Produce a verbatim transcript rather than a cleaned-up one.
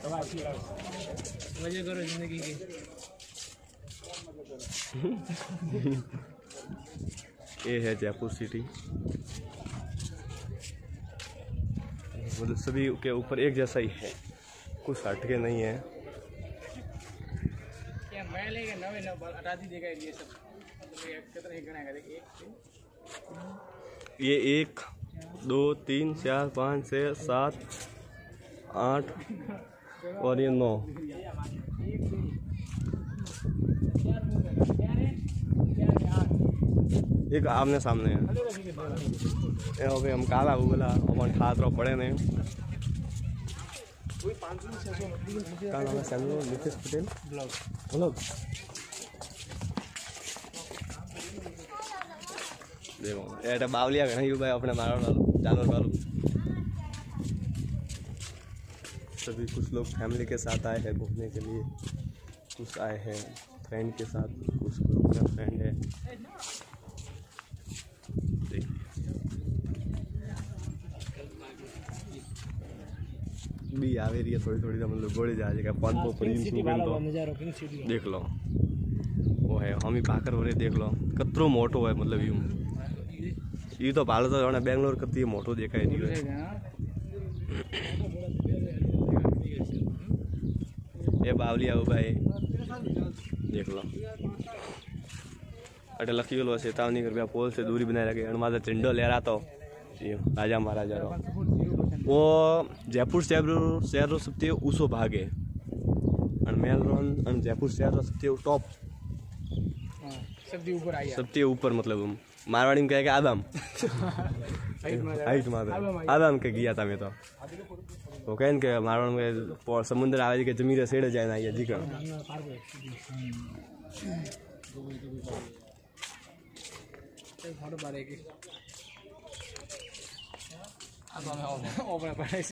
मजे करो जिंदगी की। ये है जयपुर सिटी। मतलब सभी के ऊपर एक जैसा ही है, कुछ हटके नहीं है। क्या मैं लेके नवे नव हटा दी देगा ये सब। कितना ही गणा करेगा? एक ये एक दो तीन चार पाँच छः सात आठ और ये नौ। एक आमने सामने है। ये हम काला उगला और ठातरो पड़े ने। का नाम है? Samuel Nitesh Patel blog blog. देखो ये बावलिया का नहीं भाई, अपने मारने वालों जानवर वालों। सभी कुछ लोग फैमिली के साथ आए हैं घूमने के लिए, कुछ आए हैं फ्रेंड के साथ, कुछ अपना फ्रेंड है। भी आवे रही है थोड़ी थोड़ी, मतलब गोड़े जा जाएगा पान पो प्रीम सुगन तो देख लो। वो है हम ही पाकर हो रहे देख लो कतरो मोटो है। मतलब यूं ये तो भाल तो जाने बेंगलोर कती मोटो देखा है। ये बावलिया हो भाई देख लो। अटे लखी गलो चेतावनी कर पोल से दूरी बनाए रखे। हनुमान झंडो लहरा तो राजा महाराजा रो। वो जयपुर शहर शहर रो सबसे ऊंचो भाग है। मेल रोन जयपुर शहर रो सबसे टॉप सबसे ऊपर आई सबसे ऊपर। मतलब मारवाड़ी में कहेगा आदम हाइट मार आदम के गया था मैं तो। वो कहन के मारवाड़ में समुद्र आवे के जमीन सेड़े जाए ना ये जी का। अब हमें ओपन